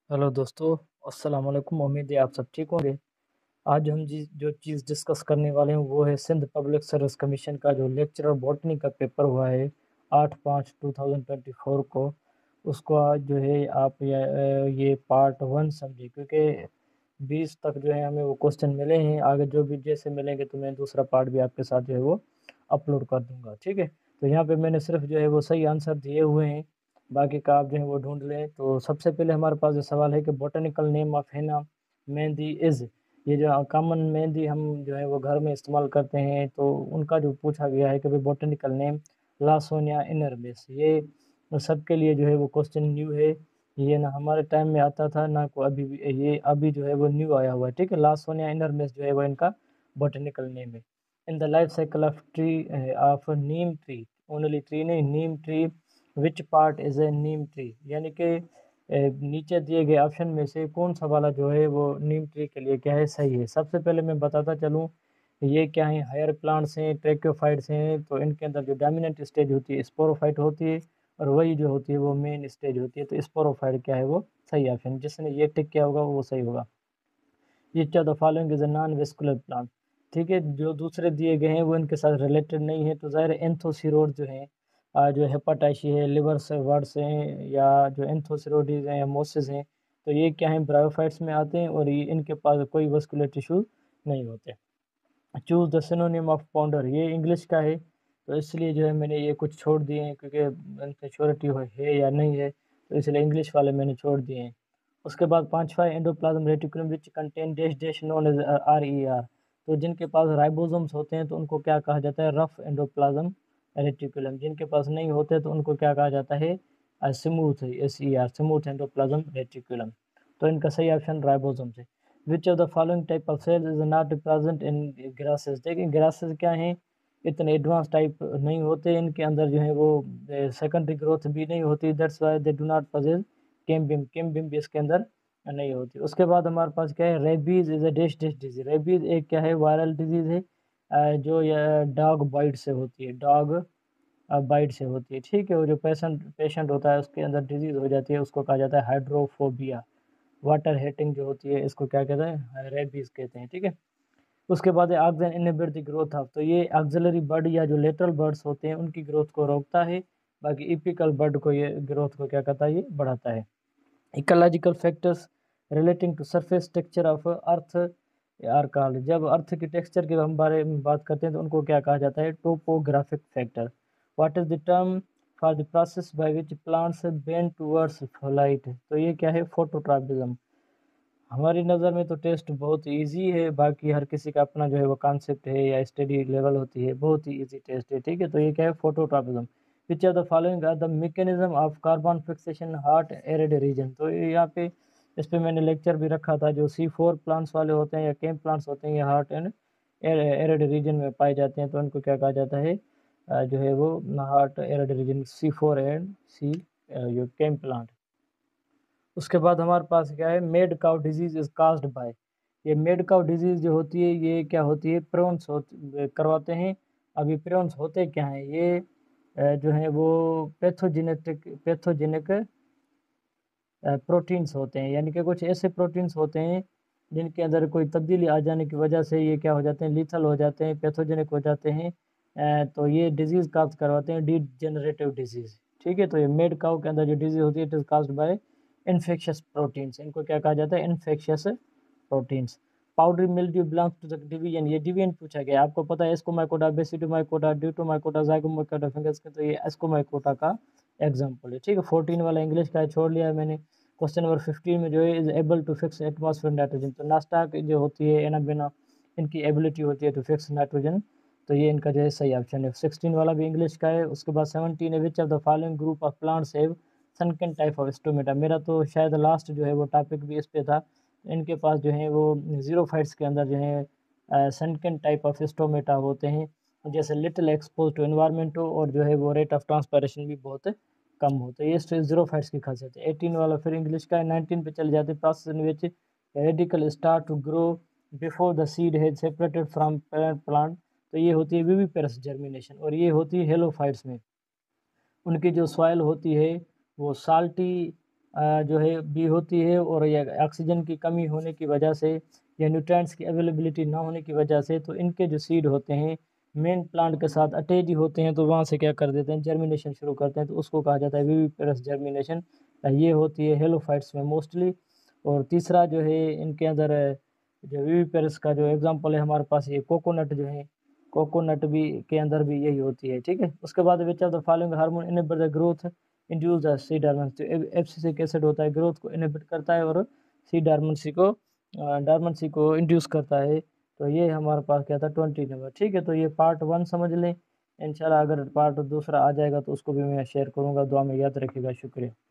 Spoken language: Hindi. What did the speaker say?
हेलो दोस्तों, अस्सलाम वालेकुम। उम्मीद है आप सब ठीक होंगे। आज हम जो चीज़ डिस्कस करने वाले हैं वो है सिंध पब्लिक सर्विस कमीशन का जो लेक्चरर बॉटनी का पेपर हुआ है 8/5/2024 को। उसको आज जो है आप ये पार्ट 1 समझिए, क्योंकि 20 तक जो है हमें वो क्वेश्चन मिले हैं। आगे जो भी जैसे मिलेंगे तो मैं दूसरा पार्ट भी आपके साथ जो है वो अपलोड कर दूंगा, ठीक है। तो यहाँ पे मैंने सिर्फ जो है वो सही आंसर दिए हुए हैं, बाकी का आप जो है वो ढूंढ लें। तो सबसे पहले हमारे पास जो सवाल है कि botanical name of henna mehndi is, ये जो कॉमन मेहंदी हम जो है वो घर में इस्तेमाल करते हैं, तो उनका जो पूछा गया है कि भाई बोटेनिकल नेम लासोनिया इनरबिस। ये सबके लिए जो है वो क्वेश्चन न्यू है। ये ना हमारे टाइम में आता था ना को अभी भी, ये अभी जो है वो न्यू आया हुआ है, ठीक है। लासोनिया इनरबिस जो है वो इनका बोटेनिकल नेम है। In the life cycle of tree of neem tree, only tree नहीं, neem tree, which part is a neem tree, यानी कि नीचे दिए गए ऑप्शन में से कौन सा वाला जो है वो नीम ट्री के लिए क्या है, सही है। सबसे पहले मैं बताता चलूँ, ये क्या है, हायर प्लांट्स हैं, ट्रैक्योफाइट्स हैं। तो इनके अंदर जो डोमिनेंट स्टेज होती है स्पोरोफाइट होती है, और वही जो होती है वो मेन स्टेज होती है। तो स्पोरोफाइट क्या है वो सही ऑप्शन, जिसने ये टिक किया होगा वो सही होगा। Each of the following is a non vascular plant, ठीक है। जो दूसरे दिए गए हैं वो इनके साथ रिलेटेड नहीं है। तो ज़ाहिर एंथोसिरोड जो है, जो हेपाटाइशी है, लिवर से वर्ड्स हैं, या जो एंथोसिरोडीज हैं या मोसिस हैं, तो ये क्या है, ब्रायोफाइट्स में आते हैं, और ये इनके पास कोई वस्कुलर टिश्यू नहीं होते। Choose the synonym of pounder, ये इंग्लिश का है, तो इसलिए जो है मैंने ये कुछ छोड़ दिए हैं, क्योंकि उनकी श्योरिटी है या नहीं है, तो इसलिए इंग्लिश वाले मैंने छोड़ दिए हैं। उसके बाद पांचवा endoplasm reticulum which contain dash dash known as RER। तो जिनके पास राइबोसोम्स होते हैं तो उनको क्या कहा जाता है, रफ एंडोप्लाज्म रेटिकुलम। जिनके पास नहीं होते तो उनको क्या कहा जाता है, smooth, SER, smooth endoplasm reticulum. तो इनका सही ऑप्शन राइबोसोम है। Which of the following type of cells is not present in grasses. देखिए ग्रासेस क्या हैं, इतने एडवांस टाइप नहीं होते, इनके अंदर जो है वो सेकेंडरी ग्रोथ भी नहीं होती, that's why they do not possess cambium. Cambium भी इसके अंदर नहीं होती। उसके बाद हमारे पास क्या है, rabies is a dish dish disease. Rabies एक क्या है, वायरल डिजीज है, जो डॉग बाइट से होती है, डॉग बाइट से होती है, ठीक है। वो जो पेशेंट पेशेंट होता है उसके अंदर डिजीज हो जाती है, उसको कहा जाता है हाइड्रोफोबिया। वाटर हेटिंग जो होती है इसको क्या कहते हैं, रेबीज कहते हैं, ठीक है। उसके बाद है oxygen inhibit the growth of, तो ये ऑक्सिलरी बर्ड या जो लेटरल बर्ड्स होते हैं उनकी ग्रोथ को रोकता है, बाकी इपिकल बर्ड को ये ग्रोथ को क्या करता है, ये बढ़ाता है। Ecological factors relating to surface texture of earth are called, जब अर्थ की टेक्सचर के हम बारे में बात करते हैं तो उनको क्या कहा जाता है, topographic factor. What is the term for the process by which plants bend towards light, तो ये क्या है, फोटोट्रॉपिज्म। हमारी नज़र में तो टेस्ट बहुत इजी है, बाकी हर किसी का अपना जो है वो कॉन्सेप्ट है या स्टडी लेवल होती है, बहुत ही इजी टेस्ट है, ठीक है। तो ये क्या है, phototropism. Which are the following are the mechanism of carbon fixation hot arid region, तो ये यहाँ पे इस पे मैंने लेक्चर भी रखा था। जो C4 प्लांट्स वाले होते हैं या कैंप प्लांट्स होते हैं, ये हार्ट एंड एरिड रीजन में पाए जाते हैं, तो उनको क्या कहा जाता है, जो है वो hot arid region, C4 and C जो कैंप प्लांट। उसके बाद हमारे पास क्या है, mad cow disease is caused by, ये मेड काउ डिजीज जो होती है ये क्या होती है, प्रोन्स करवाते हैं। अभी प्रोन्स होते क्या हैं, ये जो है वो पैथोजेनिक प्रोटीन्स होते हैं, यानी कि कुछ ऐसे प्रोटीन्स होते हैं जिनके अंदर कोई तब्दीली आ जाने की वजह से ये क्या हो जाते हैं, लीथल हो जाते हैं, पैथोजेनिक हो जाते हैं। तो ये डिजीज काज करवाते हैं, डीजेनरेटिव डिजीज, ठीक है। तो ये मेड काउ के अंदर जो डिजीज होती है it is caused by infectious proteins, इनको क्या कहा जाता है, infectious proteins. Powdery mildew belongs to the division, ये डिवीजन पूछा गया, आपको पता है ascomycota, basidiomycota, deuteromycota, zygomycota fungus के, तो ये एस्कोमाइकोटा का एग्जाम्पल है, ठीक है। 14 वाला इंग्लिश का छोड़ लिया है मैंने। क्वेश्चन नंबर 15 में जो है is able to fix atmosphere nitrogen, तो नाश्ता जो होती है एनाबेना, इनकी एबिलिटी होती है टू फिक्स नाइट्रोजन, तो ये इनका जो है सही ऑप्शन है। 16 वाला भी इंग्लिश का है। उसके बाद 17 है, which of the following group of plants have sunken type of stomata, मेरा तो शायद लास्ट जो है वो टॉपिक भी इस पे था। इनके पास जो है वो जीरोफाइट्स के अंदर जो है सनकन टाइप ऑफ स्टोमेटा होते हैं, जैसे लिटिल एक्सपोज टू एनवायरमेंट हो, और जो है वो रेट ऑफ ट्रांसपायरेशन भी बहुत कम होते हैं। ये जीरोफाइट्स की खासियत है। 18 वाला फिर इंग्लिश का है। 19 पे चले जाते, process in which radical start to grow before the seed has separated from parent plant, तो ये होती है विविपेरस जर्मिनेशन, और ये होती है हेलोफाइट्स में। उनकी जो सॉइल होती है वो साल्टी जो है बी होती है, और ये ऑक्सीजन की कमी होने की वजह से या न्यूट्रिएंट्स की अवेलेबिलिटी ना होने की वजह से, तो इनके जो सीड होते हैं मेन प्लांट के साथ अटैच ही होते हैं, तो वहाँ से क्या कर देते हैं, जर्मिनेशन शुरू करते हैं, तो उसको कहा जाता है विविपेरस जर्मिनेशन। ये होती है हेलोफाइट्स में मोस्टली। और तीसरा जो है इनके अंदर जो विविपेरस का जो एग्जांपल है हमारे पास, ये कोकोनट जो है, कोकोनट भी के अंदर भी यही होती है, ठीक है। उसके बाद which of the following hormone enable the growth induce the seed dormancy. Abscisic acid होता है, ग्रोथ को इनहिबिट करता है और सी डायमेंसी को इंड्यूस करता है। तो ये हमारे पास क्या था 20 नंबर, ठीक है। तो ये पार्ट 1 समझ लें। इंशाल्लाह अगर पार्ट दूसरा आ जाएगा तो उसको भी मैं शेयर करूंगा। दुआ में याद रखिएगा। शुक्रिया।